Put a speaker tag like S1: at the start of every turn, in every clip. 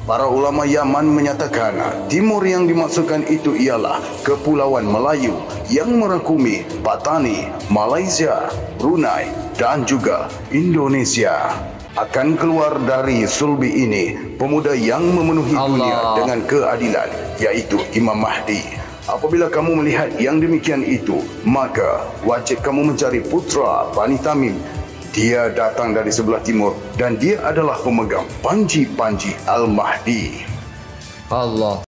S1: Para ulama Yaman menyatakan timur yang dimaksudkan itu ialah Kepulauan Melayu yang merangkumi Patani, Malaysia, Brunei dan juga Indonesia. Akan keluar dari sulbi ini pemuda yang memenuhi dunia dengan keadilan, yaitu Imam Mahdi. Apabila kamu melihat yang demikian itu, maka wajib kamu mencari putra Bani Tamim. Dia datang dari sebelah timur dan dia adalah pemegang panji-panji Al-Mahdi.
S2: Allah.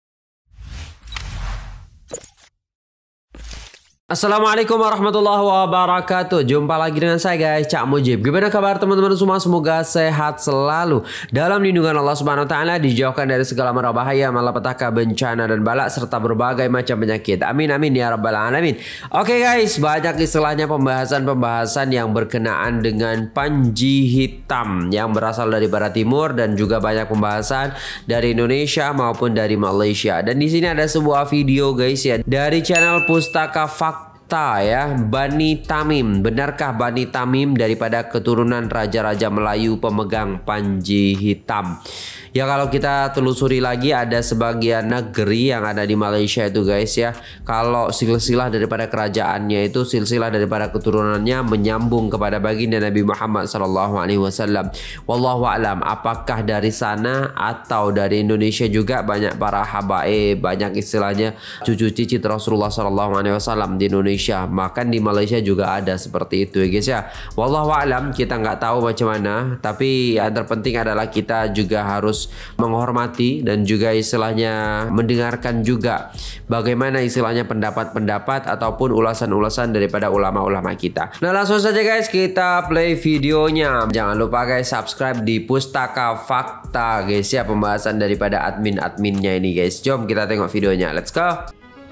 S2: Assalamualaikum warahmatullahi wabarakatuh. Jumpa lagi dengan saya guys, Cak Mujib. Gimana kabar teman-teman semua? Semoga sehat selalu dalam lindungan Allah Subhanahu wa taala, dijauhkan dari segala mara bahaya, malapetaka, bencana dan balak serta berbagai macam penyakit. Amin amin ya rabbal alamin. Oke guys, banyak istilahnya pembahasan yang berkenaan dengan panji hitam yang berasal dari barat timur, dan juga banyak pembahasan dari Indonesia maupun dari Malaysia. Dan di sini ada sebuah video guys ya dari channel Pustaka Fakta ya, Bani Tamim. Benarkah Bani Tamim daripada keturunan raja-raja Melayu pemegang panji hitam? Ya kalau kita telusuri lagi, ada sebagian negeri yang ada di Malaysia itu guys ya, kalau silsilah daripada kerajaannya itu, silsilah daripada keturunannya menyambung kepada baginda Nabi Muhammad SAW. Wallahu a'lam, apakah dari sana atau dari Indonesia juga banyak para habaib, banyak istilahnya cucu cicit Rasulullah SAW di Indonesia. Makan di Malaysia juga ada seperti itu ya guys ya. Wallahu a'lam, kita nggak tahu macam mana, tapi yang terpenting adalah kita juga harus menghormati dan juga istilahnya mendengarkan juga bagaimana istilahnya pendapat-pendapat ataupun ulasan-ulasan daripada ulama-ulama kita. Nah langsung saja guys, kita play videonya. Jangan lupa guys subscribe di Pustaka Fakta guys ya, pembahasan daripada admin-adminnya ini guys. Jom kita tengok videonya, let's go.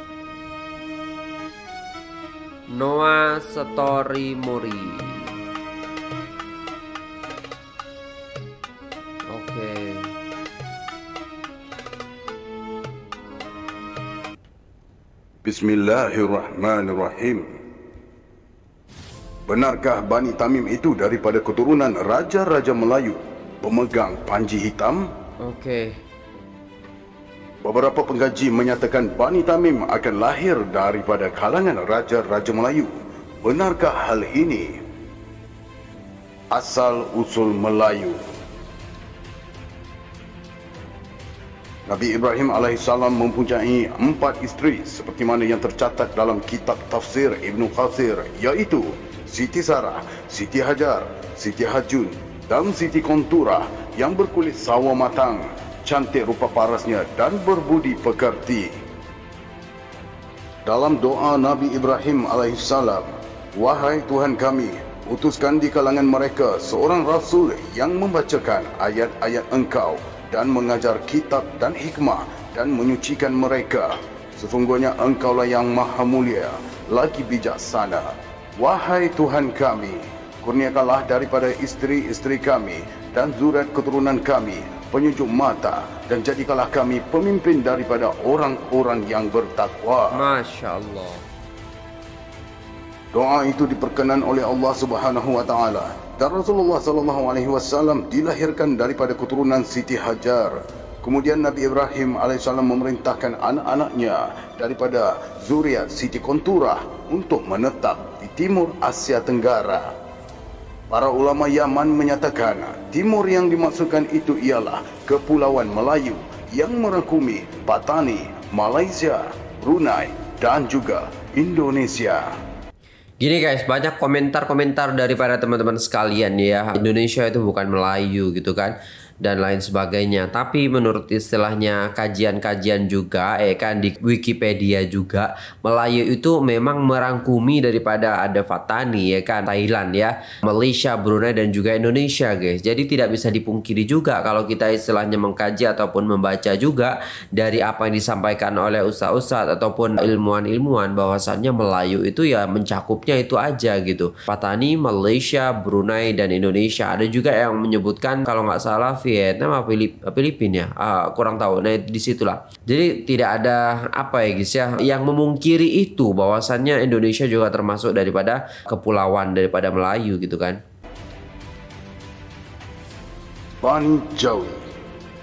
S2: Noah Story Mori. Oke.
S1: Bismillahirrahmanirrahim. Benarkah Bani Tamim itu daripada keturunan raja-raja Melayu pemegang panji hitam?
S2: Oke.
S1: Beberapa pengkaji menyatakan Bani Tamim akan lahir daripada kalangan raja-raja Melayu. Benarkah hal ini? Asal usul Melayu. Nabi Ibrahim alaihissalam mempunyai 4 isteri seperti mana yang tercatat dalam kitab tafsir Ibnu Katsir, iaitu Siti Sarah, Siti Hajar, Siti Hajun dan Siti Konturah yang berkulit sawo matang, cantik rupa parasnya dan berbudi pekerti. Dalam doa Nabi Ibrahim alaihissalam, "Wahai Tuhan kami, utuskan di kalangan mereka seorang rasul yang membacakan ayat-ayat Engkau dan mengajar kitab dan hikmah dan menyucikan mereka. Sesungguhnya Engkaulah yang maha mulia, lagi bijaksana. Wahai Tuhan kami, kurniakanlah daripada isteri-isteri kami dan zuriat keturunan kami penyejuk mata, dan jadikanlah kami pemimpin daripada orang-orang yang bertakwa."
S2: Masya Allah.
S1: Doa itu diperkenan oleh Allah Subhanahu wa taala, dan Rasulullah sallallahu alaihi wasallam dilahirkan daripada keturunan Siti Hajar. Kemudian Nabi Ibrahim alaihissalam memerintahkan anak-anaknya daripada zuriat Siti Konturah untuk menetap di timur Asia Tenggara. Para ulama Yaman menyatakan timur yang dimaksudkan itu ialah Kepulauan Melayu yang merangkumi Patani, Malaysia, Brunei dan juga Indonesia.
S2: Gini guys, banyak komentar-komentar daripada teman-teman sekalian ya, Indonesia itu bukan Melayu gitu kan, dan lain sebagainya. Tapi menurut istilahnya kajian-kajian juga kan di Wikipedia juga, Melayu itu memang merangkumi daripada ada Fatani ya kan, Thailand ya, Malaysia, Brunei dan juga Indonesia guys. Jadi tidak bisa dipungkiri juga kalau kita istilahnya mengkaji ataupun membaca juga dari apa yang disampaikan oleh ustaz-ustaz ataupun ilmuwan-ilmuwan, bahwasannya Melayu itu ya mencakupnya itu aja gitu, Patani, Malaysia, Brunei dan Indonesia. Ada juga yang menyebutkan kalau nggak salah Vietnam atau Filipina ya, kurang tahu. Nah disitulah, jadi tidak ada apa ya guys ya yang memungkiri itu, bahwasannya Indonesia juga termasuk daripada kepulauan daripada Melayu gitu kan.
S1: Bani Jawi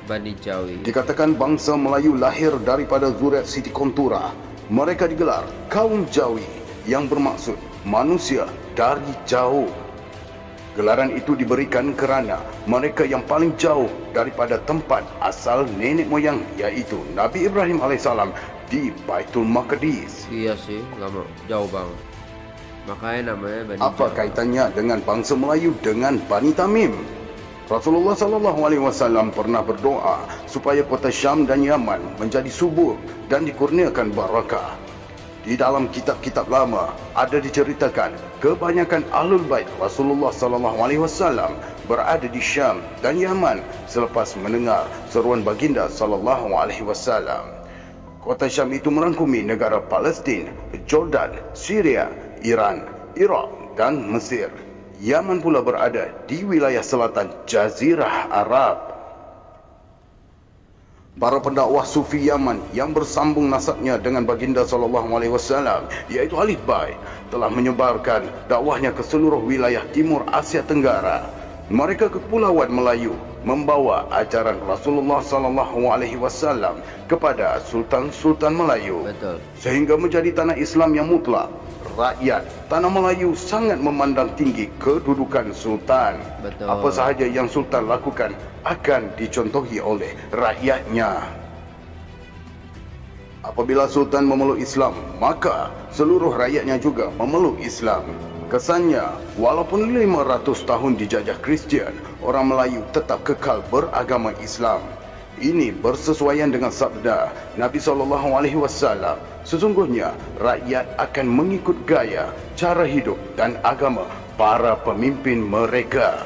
S2: Bani Jawi.
S1: Dikatakan bangsa Melayu lahir daripada zuriat Siti Kontura. Mereka digelar kaum Jawi yang bermaksud manusia dari jauh. Gelaran itu diberikan kerana mereka yang paling jauh daripada tempat asal nenek moyang, iaitu Nabi Ibrahim AS di Baitul Maqdis.
S2: Iya sih, lama jauh banget. Makanya namanya Bani
S1: Apa
S2: Jawi.
S1: kaitannya dengan bangsa Melayu dengan Bani Tamim? Rasulullah SAW pernah berdoa supaya kota Syam dan Yaman menjadi subur dan dikurniakan barakah. Di dalam kitab-kitab lama ada diceritakan kebanyakan Ahlul Bait Rasulullah SAW berada di Syam dan Yaman selepas mendengar seruan baginda SAW. Kota Syam itu merangkumi negara Palestin, Jordan, Syria, Iran, Iraq dan Mesir. Yaman pula berada di wilayah selatan Jazirah Arab. Para pendakwah Sufi Yaman yang bersambung nasabnya dengan baginda SAW, iaitu Ahlul Bait, telah menyebarkan dakwahnya ke seluruh wilayah timur Asia Tenggara. Mereka ke Kepulauan Melayu membawa ajaran Rasulullah SAW kepada sultan-sultan Melayu.
S2: Betul.
S1: Sehingga menjadi tanah Islam yang mutlak. Rakyat tanah Melayu sangat memandang tinggi kedudukan sultan.
S2: Betul.
S1: Apa sahaja yang sultan lakukan akan dicontohi oleh rakyatnya. Apabila sultan memeluk Islam, maka seluruh rakyatnya juga memeluk Islam. Kesannya, walaupun 500 tahun dijajah Kristian, orang Melayu tetap kekal beragama Islam. Ini bersesuaian dengan sabda Nabi SAW. Sesungguhnya rakyat akan mengikut gaya, cara hidup dan agama para pemimpin mereka.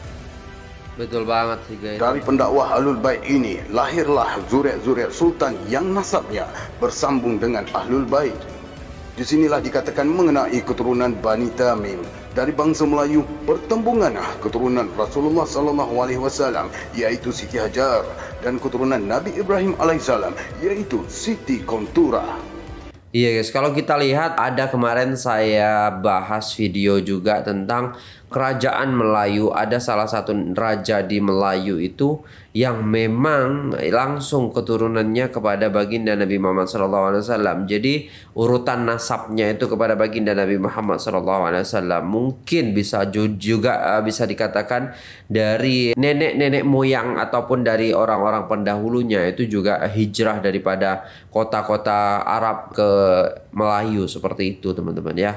S2: Betul banget sih guys.
S1: Dari pendakwah Ahlul Bait ini lahirlah zuriat-zuriat sultan yang nasabnya bersambung dengan Ahlul Bait. Di sinilah dikatakan mengenai keturunan Bani Tamim. Dari bangsa Melayu bertembungan keturunan Rasulullah SAW, iaitu Siti Hajar, dan keturunan Nabi Ibrahim AS, iaitu Siti Kontura.
S2: Iya guys, kalau kita lihat ada kemarin saya bahas video juga tentang kerajaan Melayu. Ada salah satu raja di Melayu itu yang memang langsung keturunannya kepada baginda Nabi Muhammad SAW. Jadi urutan nasabnya itu kepada baginda Nabi Muhammad SAW. Mungkin bisa juga bisa dikatakan dari nenek-nenek moyang ataupun dari orang-orang pendahulunya itu juga hijrah daripada kota-kota Arab ke Melayu seperti itu teman-teman ya.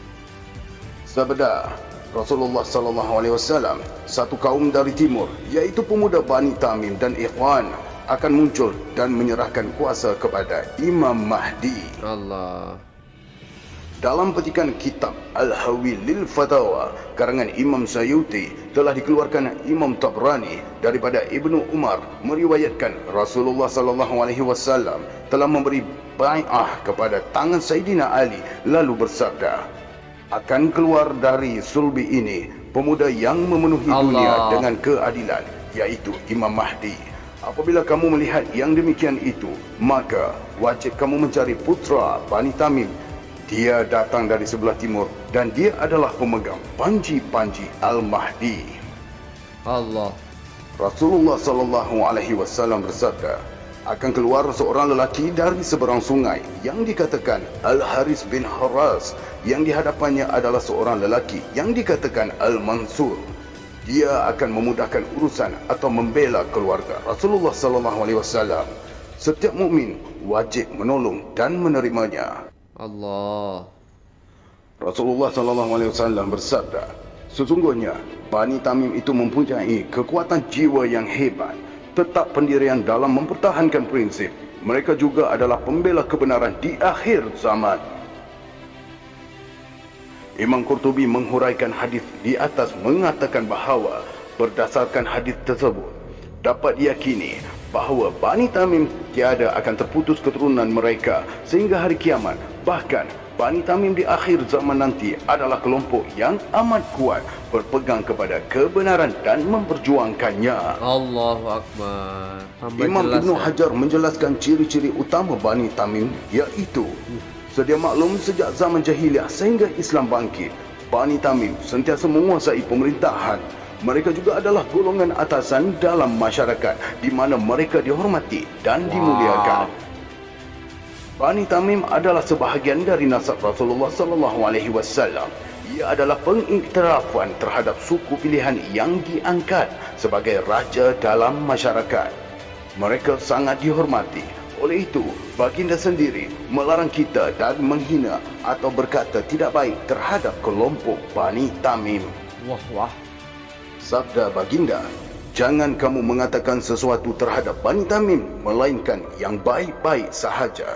S1: Sabda Rasulullah SAW, satu kaum dari timur, yaitu pemuda Bani Tamim dan Ikhwan, akan muncul dan menyerahkan kuasa kepada Imam Mahdi.
S2: Allah.
S1: Dalam petikan kitab Al-Hawi lil Fatawa karangan Imam Sayuti telah dikeluarkan Imam Tabrani daripada Ibnu Umar meriwayatkan Rasulullah SAW telah memberi bai'ah kepada tangan Sayyidina Ali lalu bersabda, akan keluar dari sulbi ini pemuda yang memenuhi dunia dengan keadilan, yaitu Imam Mahdi. Apabila kamu melihat yang demikian itu, maka wajib kamu mencari putra Bani Tamim. Dia datang dari sebelah timur dan dia adalah pemegang panji-panji Al-Mahdi.
S2: Allah.
S1: Rasulullah SAW bersabda, akan keluar seorang lelaki dari seberang sungai yang dikatakan Al-Haris bin Haras, yang di hadapannya adalah seorang lelaki yang dikatakan Al-Mansur. Dia akan memudahkan urusan atau membela keluarga Rasulullah SAW. Setiap mukmin wajib menolong dan menerimanya.
S2: Allah.
S1: Rasulullah SAW bersabda, sesungguhnya Bani Tamim itu mempunyai kekuatan jiwa yang hebat, tetap pendirian dalam mempertahankan prinsip. Mereka juga adalah pembela kebenaran di akhir zaman. Imam Qurtubi menghuraikan hadis di atas mengatakan bahawa berdasarkan hadis tersebut dapat diyakini bahawa Bani Tamim tiada akan terputus keturunan mereka sehingga hari kiamat. Bahkan Bani Tamim di akhir zaman nanti adalah kelompok yang amat kuat berpegang kepada kebenaran dan memperjuangkannya.
S2: Allahu Akbar.
S1: Imam Ibnu Hajar menjelaskan ciri-ciri utama Bani Tamim, iaitu sedia maklum sejak zaman jahiliah sehingga Islam bangkit, Bani Tamim sentiasa menguasai pemerintahan. mereka juga adalah golongan atasan dalam masyarakat di mana mereka dihormati dan dimuliakan. Bani Tamim adalah sebahagian dari nasab Rasulullah sallallahu alaihi wasallam. Ia adalah pengiktirafan terhadap suku pilihan yang diangkat sebagai raja dalam masyarakat. Mereka sangat dihormati. Oleh itu, baginda sendiri melarang kita dari menghina atau berkata tidak baik terhadap kelompok Bani Tamim.
S2: Wah.
S1: Sabda baginda, jangan kamu mengatakan sesuatu terhadap Bani Tamim melainkan yang baik-baik sahaja.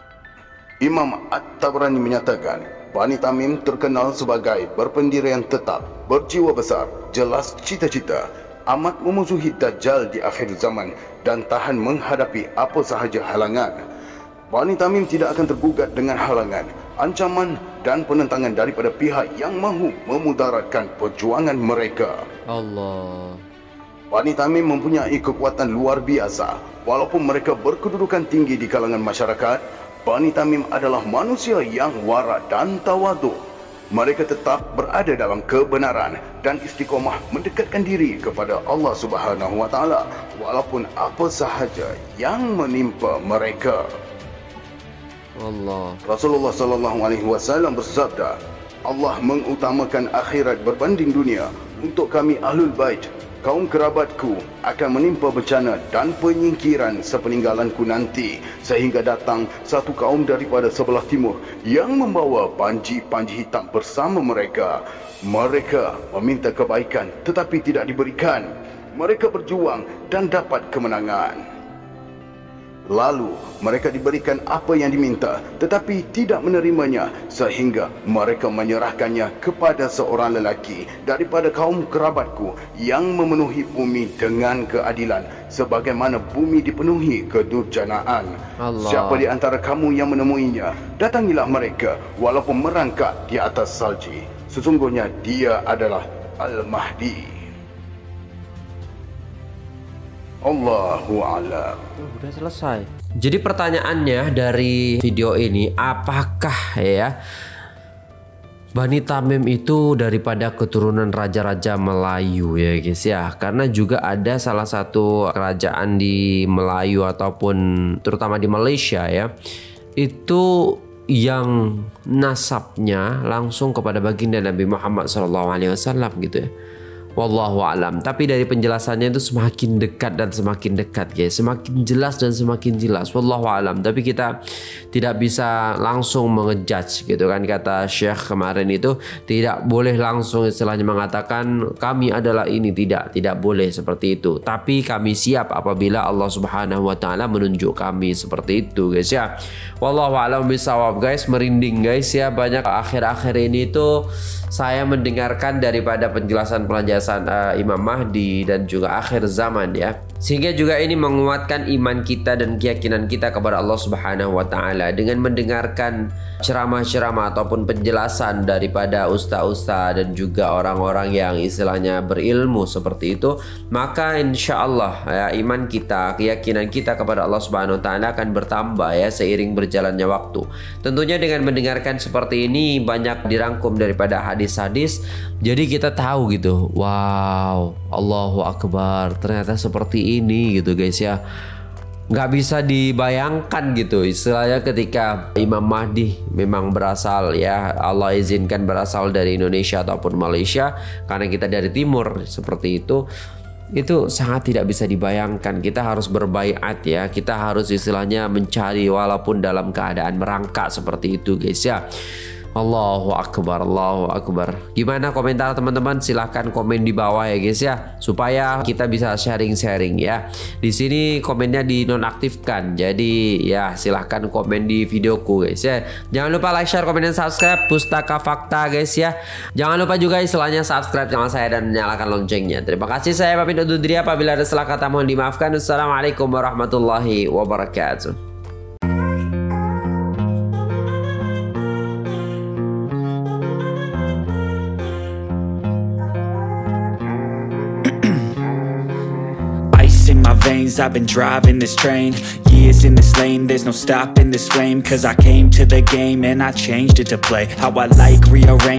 S1: Imam At-Tabrani menyatakan, Bani Tamim terkenal sebagai berpendirian tetap, berjiwa besar, jelas cita-cita, amat memusuhi Dajjal di akhir zaman dan tahan menghadapi apa sahaja halangan. Bani Tamim tidak akan tergugat dengan halangan, ancaman dan penentangan daripada pihak yang mahu memudaratkan perjuangan mereka.
S2: Allah.
S1: Bani Tamim mempunyai kekuatan luar biasa. Walaupun mereka berkedudukan tinggi di kalangan masyarakat, Bani Tamim adalah manusia yang wara dan tawaduk. Mereka tetap berada dalam kebenaran dan istiqomah mendekatkan diri kepada Allah Subhanahu wa taala walaupun apa sahaja yang menimpa mereka.
S2: Allah.
S1: Rasulullah sallallahu alaihi wasallam bersabda, Allah mengutamakan akhirat berbanding dunia. Untuk kami Ahlul Bait, kaum kerabatku akan menimpa bencana dan penyingkiran sepeninggalanku nanti, sehingga datang satu kaum daripada sebelah timur yang membawa panji-panji hitam bersama mereka. Mereka meminta kebaikan tetapi tidak diberikan. Mereka berjuang dan dapat kemenangan. Lalu mereka diberikan apa yang diminta tetapi tidak menerimanya, sehingga mereka menyerahkannya kepada seorang lelaki daripada kaum kerabatku yang memenuhi bumi dengan keadilan sebagaimana bumi dipenuhi kedurjanaan. Siapa di antara kamu yang menemuinya, datangilah mereka walaupun merangkak di atas salji. Sesungguhnya dia adalah Al-Mahdi. Allahu a'lam.
S2: Udah selesai. Jadi pertanyaannya dari video ini, apakah ya Bani Tamim itu daripada keturunan raja-raja Melayu ya guys ya? Karena juga ada salah satu kerajaan di Melayu ataupun terutama di Malaysia ya, itu yang nasabnya langsung kepada baginda Nabi Muhammad SAW gitu ya. Wallahu alam. Tapi dari penjelasannya itu semakin dekat dan semakin dekat guys, semakin jelas dan semakin jelas. Wallahu alam. Tapi kita tidak bisa langsung mengejudge gitu kan, kata Syekh kemarin itu tidak boleh langsung istilahnya mengatakan kami adalah ini, tidak boleh seperti itu. Tapi kami siap apabila Allah Subhanahu wa taala menunjuk kami seperti itu guys ya. Wallahu alam bisawab guys. Merinding guys ya, banyak akhir-akhir ini tuh saya mendengarkan daripada penjelasan Imam Mahdi dan juga akhir zaman ya, sehingga juga ini menguatkan iman kita dan keyakinan kita kepada Allah Subhanahu wa taala dengan mendengarkan ceramah-ceramah ataupun penjelasan daripada ustaz-ustaz dan juga orang-orang yang istilahnya berilmu seperti itu. Maka insya Allah ya, iman kita, keyakinan kita kepada Allah Subhanahu wa taala akan bertambah ya seiring berjalannya waktu. Tentunya dengan mendengarkan seperti ini banyak dirangkum daripada hadis-hadis, jadi kita tahu gitu, wow, Allahu Akbar, ternyata seperti ini gitu guys ya. Nggak bisa dibayangkan gitu istilahnya ketika Imam Mahdi memang berasal ya, Allah izinkan berasal dari Indonesia ataupun Malaysia, karena kita dari timur seperti itu sangat tidak bisa dibayangkan. Kita harus berbaiat ya, kita harus istilahnya mencari walaupun dalam keadaan merangkak seperti itu guys ya. Allahu Akbar, Allahu Akbar. Gimana komentar teman-teman? Silahkan komen di bawah ya guys ya, supaya kita bisa sharing-sharing ya. Di sini komennya dinonaktifkan, jadi ya silahkan komen di videoku guys ya. Jangan lupa like, share, komen, dan subscribe Pustaka Fakta guys ya. Jangan lupa juga istilahnya subscribe channel saya dan nyalakan loncengnya. Terima kasih, saya pamit undur diri. Apabila ada salah kata mohon dimaafkan. Assalamualaikum warahmatullahi wabarakatuh.
S3: In my veins, I've been driving this train, years in this lane, there's no stopping this flame, cause I came to the game and I changed it to play how I like, rearrange